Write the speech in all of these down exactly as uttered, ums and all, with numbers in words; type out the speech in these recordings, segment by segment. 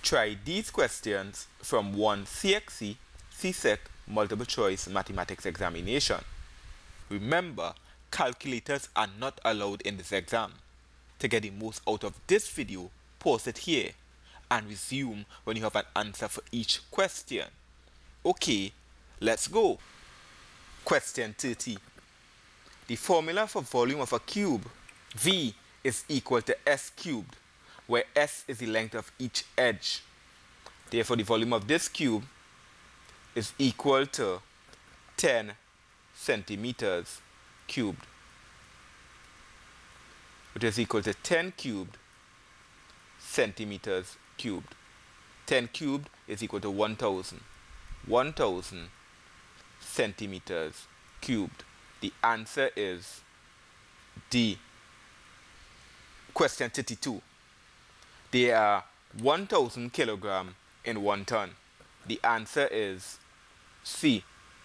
Try these questions from one C X C C S E C multiple choice mathematics examination. Remember, calculators are not allowed in this exam. To get the most out of this video, pause it here and resume when you have an answer for each question. Okay, let's go. Question thirty. The formula for volume of a cube, V, is equal to S cubed, where S is the length of each edge. Therefore, the volume of this cube is equal to ten centimeters cubed, which is equal to ten cubed centimeters cubed. ten cubed is equal to one thousand. one thousand centimeters cubed. The answer is D. Question thirty-two. There are one thousand kilograms in one ton. The answer is C.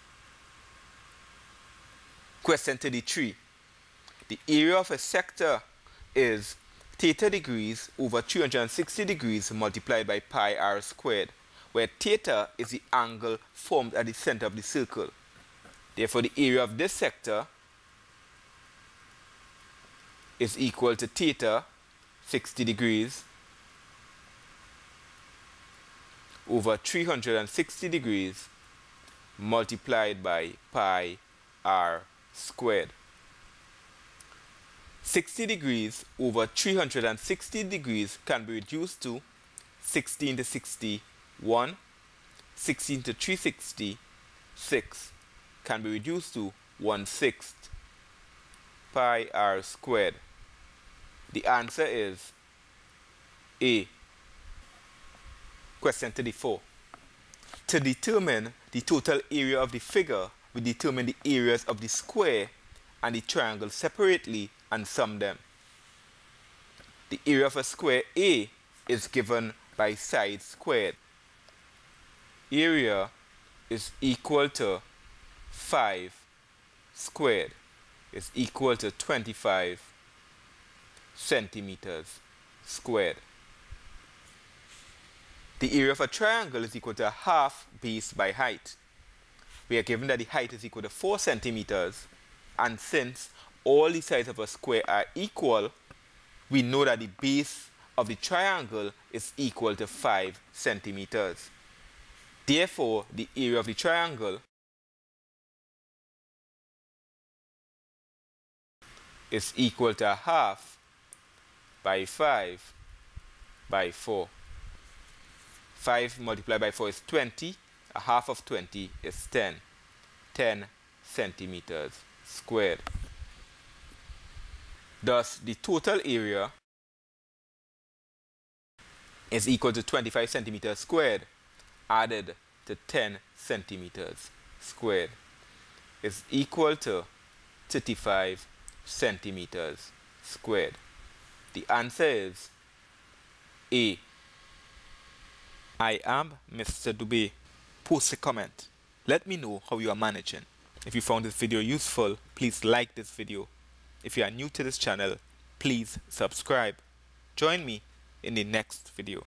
Question thirty-three. The area of a sector is theta degrees over three hundred sixty degrees multiplied by pi r squared, where theta is the angle formed at the center of the circle. Therefore, the area of this sector is equal to theta, sixty degrees, over three hundred sixty degrees multiplied by pi r squared. sixty degrees over three hundred sixty degrees can be reduced to sixteen to sixty-one, sixteen to three hundred sixty-six can be reduced to one sixth pi r squared. The answer is A. Question thirty-four. To determine the total area of the figure, we determine the areas of the square and the triangle separately and sum them. The area of a square A is given by side squared. Area is equal to five squared is equal to twenty-five centimeters squared. The area of a triangle is equal to half base by height. We are given that the height is equal to four centimeters, and since all the sides of a square are equal, we know that the base of the triangle is equal to five centimeters. Therefore, the area of the triangle is equal to half by five by four. five multiplied by four is twenty. A half of twenty is ten. ten centimeters squared. Thus, the total area is equal to twenty-five centimeters squared added to ten centimeters squared is equal to thirty-five centimeters squared. The answer is A. I am Mister Dube. Post a comment. Let me know how you are managing. If you found this video useful, please like this video. If you are new to this channel, please subscribe. Join me in the next video.